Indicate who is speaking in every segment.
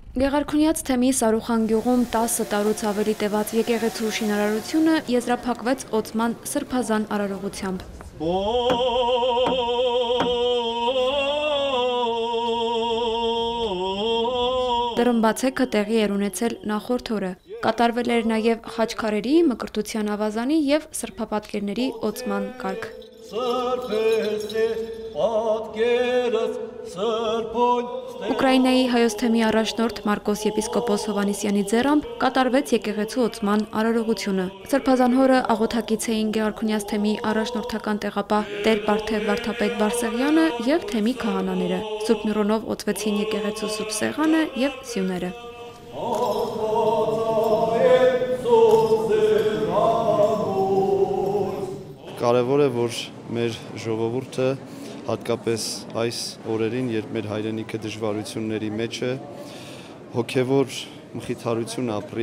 Speaker 1: Գեղարքունյաց թեմի Սարուխան գյուղում 10 տարուց ավելի տևած եկեղեցու շինարարությունը եզրափակվեց օծման սրբազան արարողությամբ։ Տրմբացեքը տեղի էր ունեցել նախորդ օրը։ Կատարվել էր նաև խաչքարերի, մկրտության ավազանի և սրբապատկերների օծման կարգ։ Ուկրաինայի Հայոց թեմի առաջնորդ Մարկոս եպիսկոպոս Հովհաննիսյանի ձեռամբ կատարվեց եկեղեցու օծման արարողությունը։ Սրբազան հորը աղոթակից էին Գեղարքունյաց թեմի առաջնորդական տեղապահ Տեր Պարթև վարդապետ Բարսեղյանը և թեմի քահանաները։ Սուրբ Միրոնով օծվեցին եկեղեցու սուրբ սեղանը և սյուները։
Speaker 2: Կարևոր է, որ մեր ժողովուրդը հատկապես այս օրերին, երբ մեր հայրենիքը դժվարությունների մեջ է, հոգևոր մխիթարություն ապրի,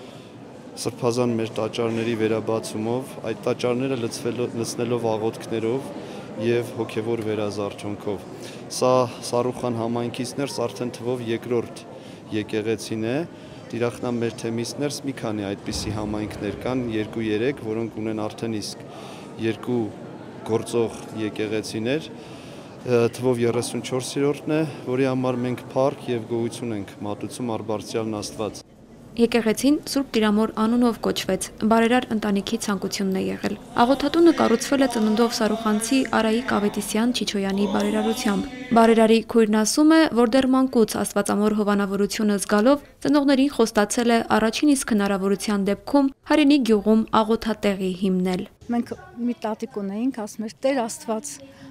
Speaker 2: սրբազան մեր տաճարների վերաբացումով, այդ տաճարները լցնելով աղոթքներով և հոգևոր վերազարթոնքով։ Սա Սարուխան համայնքից ներս արդեն թվով երկրորդ եկեղեցին է, Տիրախնամբեր թեմից ներս մի քանի այդպիսի համայնքներ կան, 2-3, որոնք ունեն արդեն իսկ երկու գործող եկեղեցիներ, թվով 34-րդն է, որի համար մենք փառք և գոհություն ենք մատուցում Արբարձյալն Աստված։
Speaker 1: Եկեղեցին Սուրբ Տիրամոր անունով կոչվեց, բարերար ընտանիքի ցանկությունն է եղել։ Աղոթատունը կառուցվել է ծննդով Սարուխանցի Արայիկ Ավետիսյան Չիչոյանի բարերարությամբ։ Բարերարի քույրն ասում է, որ դեռ մանկուց Աստվածամոր հովանավորությունը զգալով ծնողներին խոստացել է առաջին իսկ հնարավորության դեպքում հայրենի գյուղում աղոթատեղի հիմնել։
Speaker 3: Մենք մի տատիկ ունեինք, ասում էր Տեր Աստված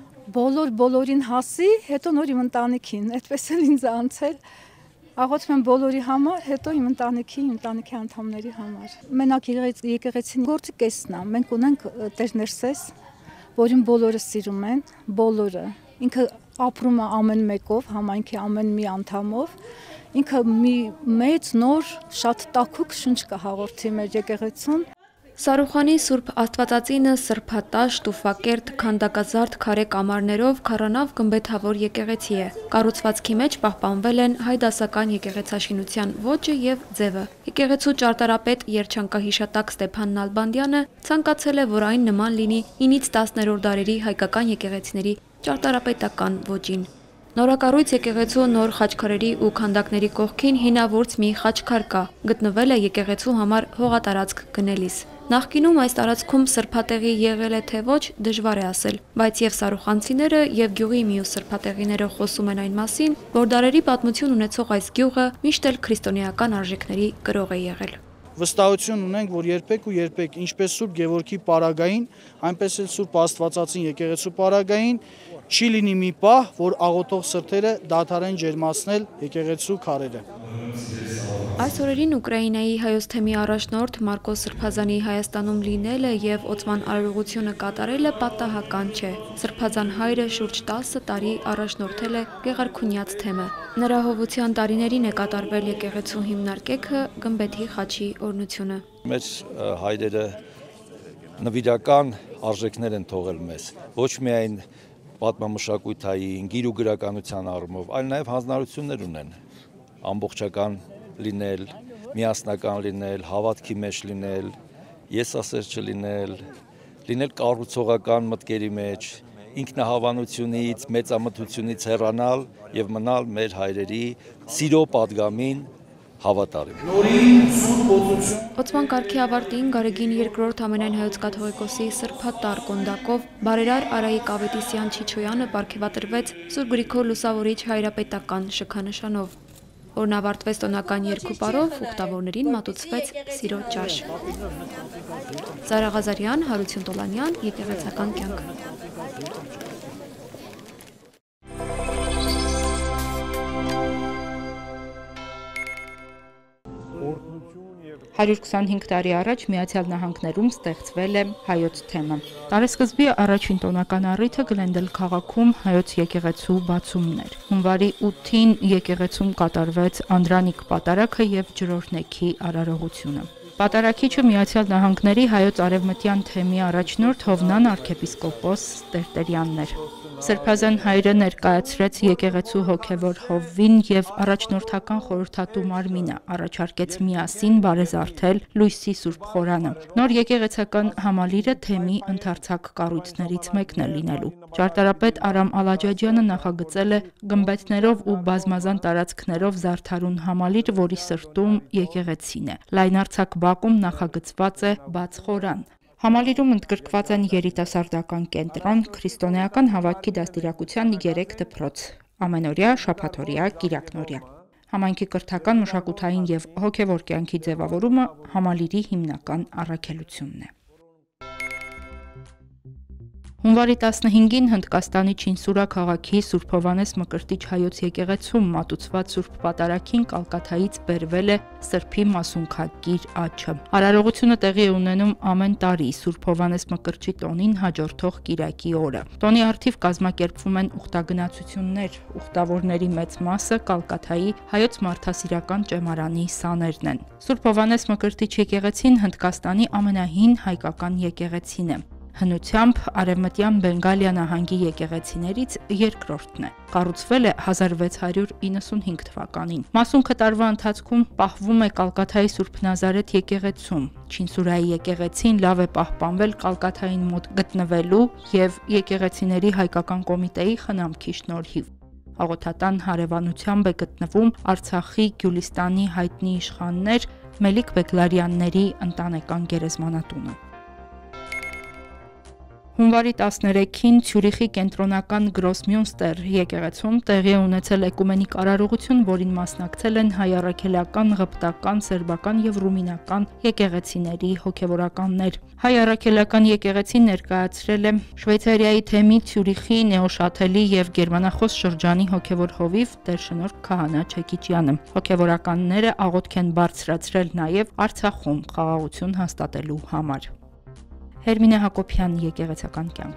Speaker 3: բոլորին հասի, հետո նոր իմ ընտանիքին, այդպես էլ ինձ անցել։ Աղոթում եմ բոլորի համար, հետո իմ ընտանիքի անդամների համար։ Մենակ եկեղեցին գործի կեսն է, մենք ունենք Տեր Ներսես, որին բոլորը սիրում են, բոլորը։ Ինքը ապրում է ամեն մեկով, համայնքի ամեն մի անդամով։ Ինքը մի մեծ նոր շատ տաքուկ շունչ կհաղորդի մեր եկեղեցուն։
Speaker 1: Սարուխանի Սուրբ Աստվածածինը սրբատաշ, տուֆակերտ, քանդակազարդ քարե կամարներով քառանավ գմբեթավոր եկեղեցի է։ Կառուցվածքի մեջ պահպանվել են հայդասական եկեղեցաշինության ոճը և ձևը։ Եկեղեցու ճարտարապետ երջանկահիշատակ Ստեփան Նալբանդյանը ցանկացել է, որ այն նման լինի 9-ից 10-րդ դարերի հայկական եկեղեցիների ճարտարապետական ոճին։ Նորակառույց եկեղեցու նոր խաչքարերի ու քանդակների կողքին հինավուրց մի խաչքար կա, գտնվել է եկեղեցու համար հողատարածք գնելիս։ Նախկինում այս տարածքում սրբատեղի եղել է թե ոչ, դժվար է ասել, բայց և սարուխանցիները և գյուղի մյուս սրբատեղիները խոսում են այն մասին, որ դարերի պատմություն ունեցող այս գյուղը միշտ էլ քրիստոնեական արժեքների կրող է եղել։
Speaker 4: Վստահություն ունենք, որ երբեք ու երբեք ինչպես Սուրբ Գևորգի պարագային, այնպես էլ Սուրբ Աստվածածին եկեղեցու պարագային չի լինի մի պահ, որ աղոթող սրտերը դադարեն ջերմացնել եկեղեցու քարերը։
Speaker 1: Այս օրերին Ուկրաինայի Հայոց թեմի առաջնորդ Մարկոս Սրբազանի Հայաստանում լինելը և օծման արարողությունը կատարելը պատահական չէ։ Սրբազան հայրը շուրջ 10 տարի առաջնորդել է Գեղարքունյաց թեմը։ Նրա հովության տարիներին է կատարվել եկեղեցու հիմնարկեքը, գմբեթի խաչի օրհնությունը։
Speaker 5: Մեր հայրերը նվիրական արժեքներ են թողել մեզ, ոչ միայն պատմամշակութային, գիր ու գրականության առումով, այլ նաև հանձնարարություններ ունեն, ամբողջական լինել, միասնական լինել, հավատքի մեջ լինել, եսասեր չլինել, լինել կառուցողական մտքերի մեջ, ինքնահավանությունից, մեծամտությունից հեռանալ և մնալ մեր հայրերի սիրո պատգամին հավատարիմ։
Speaker 1: Օծման կարգի ավարտին Գարեգին II ամենայն հայոց կաթողիկոսի սրբատար կոնդակով բարերար Արայիկ Ավետիսյան Չիչոյանը պարգևատրվեց Սուրբ Գրիգոր Լուսավորիչ հայրապետական շքանշանով։ Օրն ավարտվեց տոնական երկու ուխտավորներին մատուցվեց սիրո ճաշ։ Զարա Ղազարյան, Հարություն Տոլանյան, եկեղեցական կյանք։
Speaker 6: 125 տարի առաջ Միացյալ Նահանգներում ստեղծվել է Հայոց թեմը։ Տարեսկզբի առաջին տոնական առիթը Գլենդել քաղաքում Հայոց եկեղեցու բացումն էր։ Հունվարի 8-ին եկեղեցում կատարվեց Անդրանիկ պատարագը և ջրօրհնեքի արարողությունը։ Պատարագիչը Միացյալ Նահանգների Հայոց արևմտյան թեմի առաջնորդ Հովնան arczepiskopos Տերտերյանն էր։ Սրբազան հայրը ներկայացրեց եկեղեցու հոգևոր հովվին եւ առաջնորդական խորհրդատու մարմինը, առաջարկեց միասին բարեզարդել լույսի Սուրբ խորանը։ Նոր եկեղեցական համալիրը թեմի ընդարձակ կառույցներից մեկն է լինելու։ Ճարտարապետ Արամ Ալաջաջյանը նախագծել է գմբեթներով ու բազմազան տարածքներով զարդարուն համալիր, որի սրտում եկեղեցին է։ Լայնարձակ բակում նախագծված է բաց խորան։ Համալիրում ընդգրկված են երիտասարդական կենտրոն, քրիստոնեական հավատքի դաստիարակության 3 դպրոց, ամենօրյա, շաբաթօրյա, կիրակնօրյա։ Համայնքի կրթական, մշակութային եւ հոգեվոր կյանքի ձևավորումը համալիրի հիմնական առաքելությունն է։ Հունվարի 15-ին Հնդկաստանի Չինսուրա քաղաքի Սուրբ Հովհաննես Մկրտիչ հայոց եկեղեցում մատուցված Սուրբ Պատարագին Կալկաթայից բերվել է Սրբի մասունքագիր աչը։ Արարողությունը տեղի է ունենում ամեն տարի Սուրբ Հովհաննես Մկրտչի տոնին հաջորդող կիրակի օրը։ Տոնի առթիվ կազմակերպվում են ուխտագնացություններ, ուխտավորների մեծ մասը Կալկաթայի հայոց մարդասիրական ճեմարանի սաներն են։ Սուրբ Հովհաննես Մկրտիչ եկեղեցին Հնդկաստանի ամենահին հայկական եկեղեցին է։ Հնությամբ Արևմտյան Բենգալիա նահանգի եկեղեցիներից երկրորդն է։ Կառուցվել է 1695 թվականին։ Մասունքը տարվա ընթացքում պահվում է Կալկաթայի Սուրբ Նազարեթ եկեղեցում։ Չինսուրայի եկեղեցին լավ է պահպանվել Կալկաթային մոտ գտնվելու եւ եկեղեցիների հայկական կոմիտեի խնամքի շնորհիվ։ Աղոթատան հարևանությամբ է գտնվում Արցախի Գյուլիստանի հայտնի իշխաններ Մելիք Բեգլարյանների ընտանեկան գերեզմանատունը։ Հունվարի 13-ին Ցյուրիխի կենտրոնական Գրոսմյունստեր եկեղեցում տեղի ունեցել էկումենիկ արարողություն, որին մասնակցել են հայ առաքելական, ղպտական, սերբական եւ ռումինական եկեղեցիների հոգեվորականներ։ Հայ առաքելական եկեղեցին ներկայացրել է Շվեյցարիայի թեմի Ցյուրիխի նեոշաթելի եւ գերմանախոս շրջանի հոգեվոր հովիվ Տեր Շնորհք Քահանա Չեկիչյանը։ Հոգեվորականները աղոթք են բարձրացրել նաեւ Արցախում խաղաղություն հաստատելու համար։ Հերմինե Հակոբյան, եկեղեցական կյանք։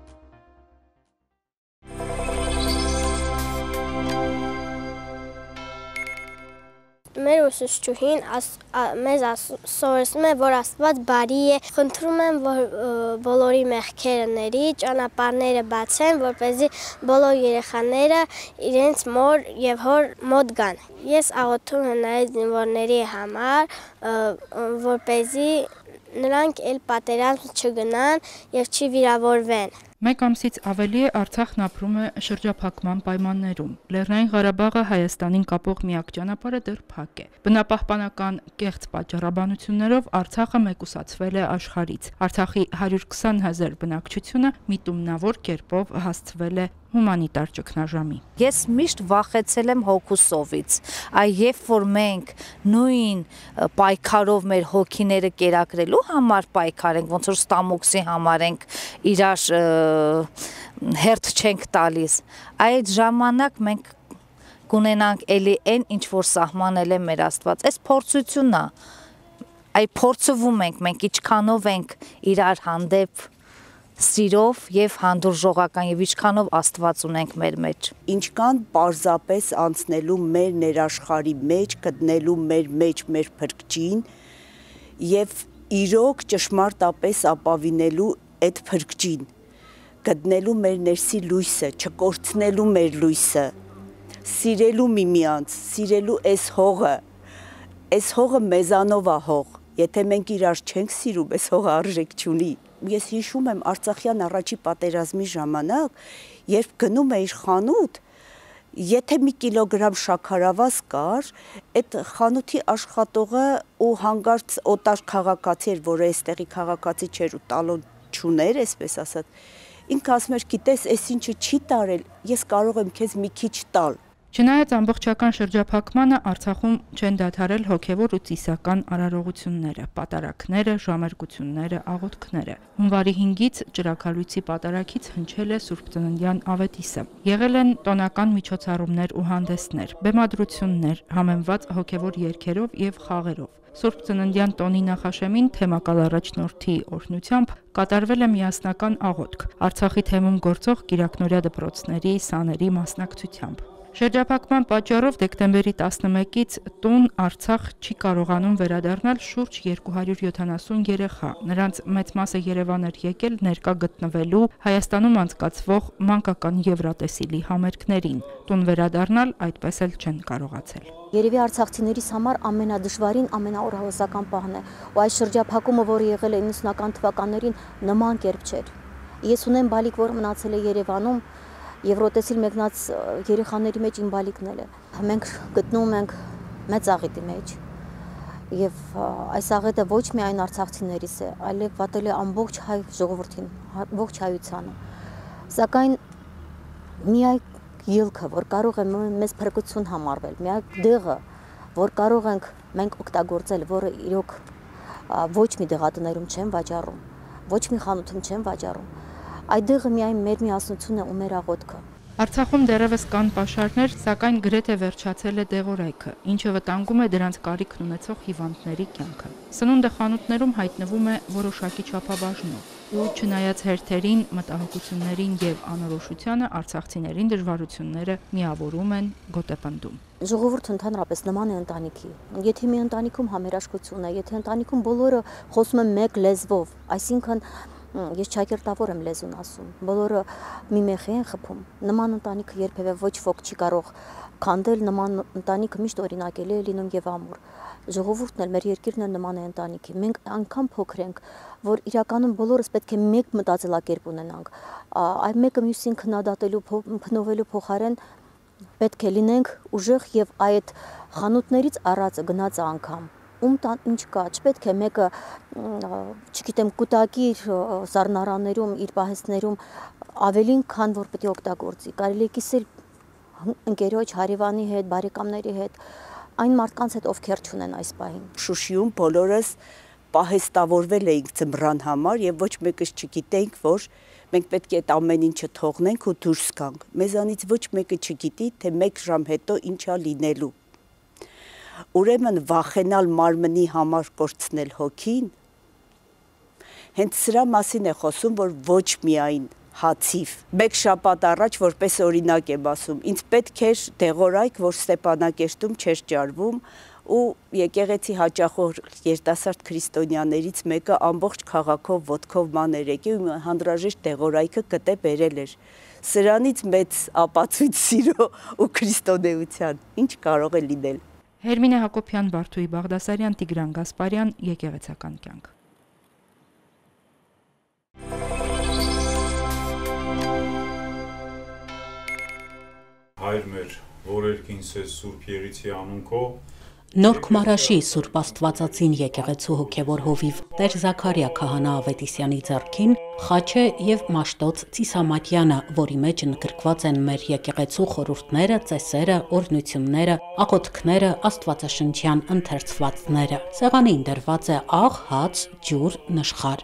Speaker 7: Մեր ուսուցչուհին մեզ սովորեցնում է, որ Աստված բարի է, խնդրում եմ, որ բոլորի մեղքերը ների, ճանապարհները բացեն, որպեսզի բոլոր երեխաները իրենց մոր եւ հոր մոտ գան։ Ես աղոթում եմ նաեւ զինվորների համար, որպեսզի նրանք էլ պատերազմ չգնան եւ չվիրավորվեն։
Speaker 6: Մեկ ամսից ավելի է Արցախն ապրում է շրջափակման պայմաններում։ Լեռնային Ղարաբաղը Հայաստանին կապող միակ ճանապարհը դեռ փակ է։ Բնապահպանական կեղծ պատճառաբանություններով Արցախը մեկուսացվել է աշխարհից։ Արցախի 120,000 բնակչությունը միտումնավոր կերպով հասցվել է հումանիտար ճգնաժամի։
Speaker 8: Ես միշտ վախեցել եմ հոգուսովից։ Երբ որ մենք նույն պայքարով մեր հոգիները կերակրելու համար պայքարենք, ոնց որ ստամոքսի համար ենք իրար հերթ չենք տալիս, այդ ժամանակ մենք կունենանք էլի այն, ինչ որ սահմանել է մեր Աստված։ Այս փորձությունն է, այ փորձվում ենք, մենք ինչքանով ենք իրար հանդեպ սիրով եւ հանդուրժողական եւ ինչքանով Աստված ունենք մեր մեջ։
Speaker 9: Ինչքան պարզապես անցնելու մեր ներաշխարի մեջ, գտնելու մեր մեջ մեր փրկչին եւ իրոք ճշմարտապես ապավինելու այդ փրկչին, գտնելու մեր ներսի լույսը, չկորցնելու մեր լույսը, սիրելու միմյանց, սիրելու այս հողը մեզանով է հող։ Եթե մենք իրար չենք սիրում, այս հողը արժեք չունի։ Ես հիշում եմ Արցախյան առաջի պատերազմի ժամանակ, երբ գնում էիր խանութ, եթե մի կիլոգրամ շաքարավազ կար, այդ խանութի աշխատողը ու հանգարց օտար քաղաքացի էր, որը այստեղի քաղաքացի չէր ու տալոն չուներ, այսպես ասած, ինքը ասում էր, գիտես, այս ինչը չի տարել, ես կարող եմ քեզ մի քիչ տալ։
Speaker 6: Չնայած ամբողջական շրջափակմանը Արցախում չեն դադարել հոգևոր ու ծիսական արարողությունները, պատարագները, ժամերգությունները, աղոթքները։ Հունվարի 5-ից ճրագալույցի պատարագից հնչել է Սուրբ Ծննդյան ավետիսը։ Եղել են տոնական միջոցառումներ ու հանդեսներ, բեմադրություններ, համեմված հոգևոր երգերով եւ խաղերով։ Սուրբ Ծննդյան տոնի նախաշեմին թեմակալ առաջնորդի օրհնությամբ կատարվել է միասնական աղոթք Արցախի թեմում գործող կիրակնօրյա դպրոցների սաների մասնակցությամբ։ Շրջափակման պատճառով դեկտեմբերի 11-ից տուն Արցախ չի կարողանում վերադառնալ շուրջ 270 երեխա։ Նրանց մեծ մասը Երևան էր եկել ներկա գտնվելու Հայաստանում անցկացվող մանկական Եվրատեսիլի համերգներին։ Տուն վերադառնալ այդպես էլ չեն կարողացել։
Speaker 10: Երևի արցախցիներիս համար ամենադժվարին, ամենաօրհավասական պահն է, ու այս շրջափակումը, որը եղել է 90-ական թվականներին, նման կերպ չէր։ Ես ունեմ բալիկ, որ մնացել է Երևանում, Եվրոտեսիլ մեկնած երեխաների մեջ իմ բալիկն էլ է։ Մենք գտնվում ենք մեծ աղետի մեջ, եւ այս աղետը ոչ միայն արցախցիներիս է, այլև պատել է ամբողջ հայ ժողովրդին, ողջ հայությանը։ Սակայն միակ ելքը, որ կարող է մեզ փրկություն համարվել, միակ դեղը, որ կարող ենք մենք օգտագործել, որը իրոք ոչ մի դեղատներում չեն վաճառում, ոչ մի խանութում չեն վաճառում, այդ դեղը միայն մեր միասնությունն է ու մեր աղոթքը։
Speaker 6: Արցախում դեռևս կան պաշարներ, սակայն գրեթե վերջացել է դեղորայքը, ինչը վտանգում է դրանց կարիքն ունեցող հիվանդների կյանքը։ Սնունդը խանութներում հայտնվում է որոշակի չափաբաժնով, ու չնայած հերթերին, մտահոգություններին եւ անորոշությանը, արցախցիներին դժվարությունները միավորում են, գոտեպնդում։
Speaker 10: Ժողովուրդը ընդհանրապես նման է ընտանիքի։ Եթե մի ընտանիքում համերաշխություն է, եթե ընտանիքում բոլորը խոսում են մեկ լեզվով, այսինքն ես ճակերտավոր եմ լեզուն ասում, բոլորը մի մեխի են խփում, նման ընտանիքը երբևէ ոչ ոք չի կարող քանդել, նման ընտանիքը միշտ օրինակելի է լինում եւ ամուր։ Ժողովուրդն էլ, մեր երկիրն էլ նման է ընտանիքի։ Մենք այնքան փոքր ենք, որ իրականում բոլորս պետք է մեկ մտածելակերպ ունենանք։ Այդ մեկը մյուսին քննադատելու, փնովելու փոխարեն պետք է լինենք ուժեղ եւ այդ խանութներից առածը գնացը անգամ ում տան ինչ կա, չպետք է մեկը, չգիտեմ, կուտակի իր սառնարաններում, իր պահեստներում ավելին, քան որ պետք է օգտագործի։ Կարելի է կիսել ընկերոջ, հարևանի հետ, բարեկամների հետ, այն մարդկանց հետ, ովքեր չունեն այս պահին։
Speaker 9: Շուշիում բոլորս պահեստավորվել էինք ձմռան համար եւ ոչ մեկս չգիտենք, որ մենք պետք է այդ ամեն ինչը թողնենք ու դուրս գանք։ Մեզանից ոչ մեկը չգիտի, թե 1 ժամ հետո ինչա լինելու։ Ուրեմն վախենալ մարմնի համար կորցնել հոգին, հենց սրա մասին է խոսում, որ ոչ միայն հացիվ։ 1 շաբաթ առաջ, որպես օրինակ եմ ասում, ինձ պետք էր դեղորայք, որ Ստեփանակերտում չէր ջարվում, ու եկեղեցի հաճախոր երիտասարդ քրիստոնյաներից մեկը ամբողջ քաղաքով ոտքով ման էր եկել ու հանդրաժեշտ դեղորայքը կտե բերել էր։ Սրանից մեծ ապացույց սիրո ու քրիստոնեության ինչ կարող է լինել։
Speaker 6: Հերմինե Հակոբյան, Բարթուի Բաղդասարյան, Տիգրան Գասպարյան, Եկեղեցական կյանք։
Speaker 11: Հայր մեր, որ երկինս ես Սուրբ Եղիցի անունքո,
Speaker 12: Նոր Քմարաշի Սուրբ Աստվածածին եկեղեցու հոգևոր հովիվ Տեր Զաքարիա քահանա Ավետիսյանի ձեռքին խաչ է եւ մաշտոց Ծիսամատյանը, որի մեջ ընդգրկված են մեր եկեղեցու խորհուրդները, ծեսերը, օրհնությունները, աղոթքները, աստվածաշնչյան ընթերցվածները։ Սեղանին դրված է աղ, հաց, ջուր, նշխար։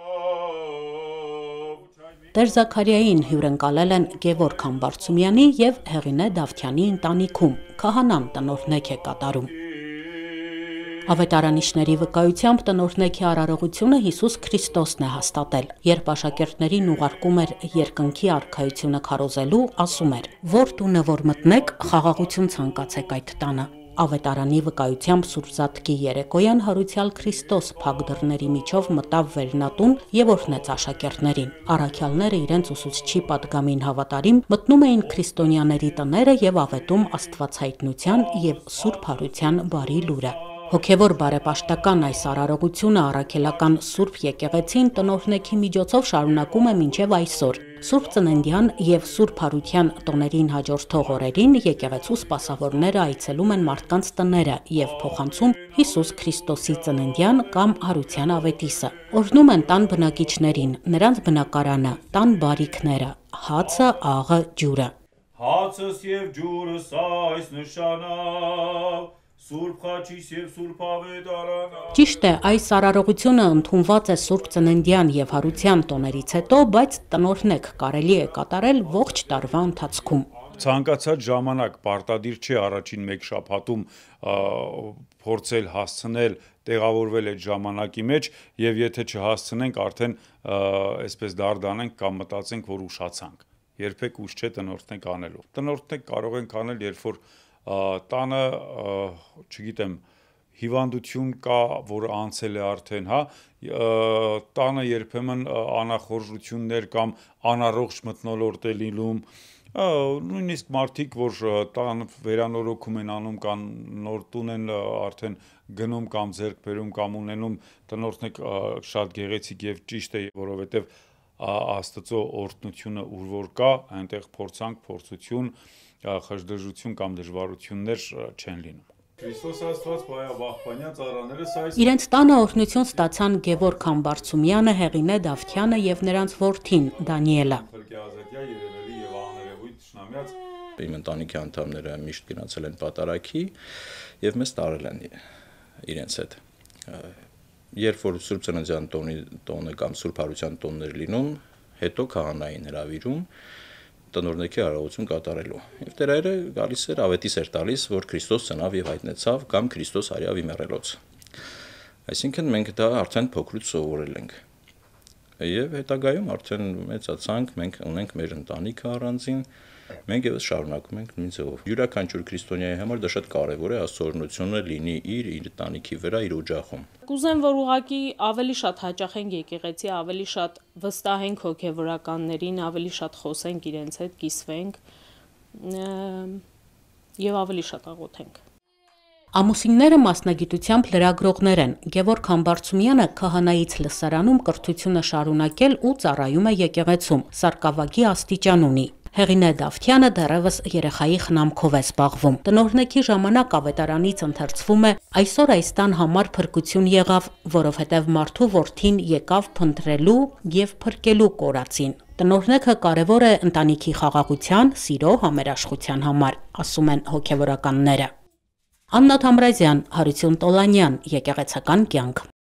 Speaker 12: Տեր Զաքարիային հյուրընկալել են Գևորգ Համբարձումյանի եւ Հեղինե Դավթյանի ընտանիքում, քահանան տնօրհնեք է կատարում։ Ավետարանիչների վկայությամբ տնօրհնեքի արարողությունը Հիսուս Քրիստոսն է հաստատել, երբ աշակերտներին ուղարկում էր երկնքի արքայությունը քարոզելու, ասում էր. «Որ տունը որ մտնեք, խաղաղություն ցանկացեք այդ տանը»։ Ավետարանի վկայությամբ Սուրբ Զատկի երեկոյան հարուցյալ Քրիստոս փակ դռների միջով մտավ վերնատուն եւ օրհնեց աշակերտներին։ Առաքյալները իրենց ուսուցչի պատգամին հավատարիմ մտնում էին քրիստոնյաների տները եւ ավետում Աստվածհայտնության եւ Սուրբ Հարության բարի լուրը։ Հոգևոր բարեպաշտական այս արարողությունը առաքելական Սուրբ եկեղեցին տնօրհնեքի միջոցով շարունակում է մինչև այսօր։ Սուրբ Ծննդյան եւ Սուրբ Հարության տոներին հաջորդող օրերին եկեղեցու սպասավորները այցելում են մարդկանց տները եւ փոխանցում Հիսուս Քրիստոսի ծննդյան կամ Հարության ավետիսը։ Օրհնում են տան բնակիչներին, նրանց բնակարանը, տան բարիքները, հացը, աղը, ջուրը։
Speaker 11: Հացս եւ ջուրս այս նշանավ Սուրբ խաչիս եւ Սուրբ ավետարանա։
Speaker 12: Ճիշտ է, այս արարողությունը ընդունված է Սուրբ Ծննդյան եւ Հարության տոներից հետո, բայց տնօրհնեք կարելի է կատարել ողջ տարվա ընթացքում։
Speaker 11: Ցանկացած ժամանակ պարտադիր չէ առաջին 1 շաբաթում փորձել հասցնել, տեղավորվել այդ ժամանակի մեջ եւ եթե չհասցնենք, արդեն այսպես դարդանենք կամ մտածենք, որ ուշացանք։ երբեք ուշ չէ տնորդնենք անելու։ Տնորդնենք կարող ենք անել, երբ որ տանը, չգիտեմ, հիվանդություն կա, որը անցել է արդեն, հա, տանը երբեմն անախորժություններ կամ անառողջ մթնոլորտ է լինում, նույնիսկ մարդիկ, որ տան վերանորոգում են անում կամ նոր տուն են արդեն գնում կամ ձեռք բերում կամ ունենում, տնորդնեք շատ գեղեցիկ եւ ճիշտ է, որովհետեւ Աստծո օրհնությունը ուր որ կա, այնտեղ փորձանք, փորձություն, խժդժություն կամ դժվարություններ չեն լինում։ Քրիստոս Աստված Վահպանյան ծառաները այս
Speaker 12: Իրենց տանը օրհնություն ստացան Գևորգ Համբարձումյանը, Հեղինե Դավթյանը եւ նրանց որդին Դանիելը։
Speaker 13: Իմ ընտանիքի անդամները միշտ գնացել են պատարագի եւ մեզ տարել են իրենց հետ։ Երբ որ Սուրբ Ծննդյան տոնը կամ Սուրբ Հարության տոններ լինում, հետո քահանային հրավիրում տնօրնեքի արարողություն կատարելու։ Եվ Տերայրը գալիս էր ավետիս էր տալիս, որ Քրիստոս ծնավ եւ հայտնեցավ կամ Քրիստոս արյավ իմեռելոց։ Այսինքն մենք դա արդեն փոքրուց սովորել ենք։ Եվ հետագայում արդեն մեծացանք, մենք ունենք մեր ընտանիքը առանձին, մենք եւս շարունակում ենք նույն ձևով։ Յուրաքանչյուր քրիստոնյայի համար դա շատ կարեւոր է Աստծո օրհնությունը լինի իր ընտանիքի վրա, իր օջախում։
Speaker 14: Կուզեմ, որ ուղղակի ավելի շատ հաճախենք եկեղեցի, ավելի շատ վստահենք հոգևորականներին, ավելի շատ խոսենք իրենց հետ, կիսվենք եւ ավելի շատ աղոթենք։
Speaker 12: Ամուսինները մասնագիտությամբ լրագրողներ են։ Գևորգ Համբարձումյանը քահանայից լսարանում կրթությունը շարունակել ու ծառայում է եկեղեցում, սարկավագի աստիճան ունի։ Հեղինե Դավթյանը դեռևս երեխայի խնամքով է զբաղվում։ Տնօրնեքի ժամանակ ավետարանից ընթերցվում է այսօր այս տան համար փրկություն եղավ, որովհետև մարդու որդին եկավ փնտրելու եւ փրկելու կորածին։ Տնօրնեքը կարևոր է ընտանիքի խաղաղության, սիրո, համերաշխության համար, ասում են հոգևորականները։ Աննա Թամրազյան, Հարություն Տոլանյան, Եկեղեցական կյանք։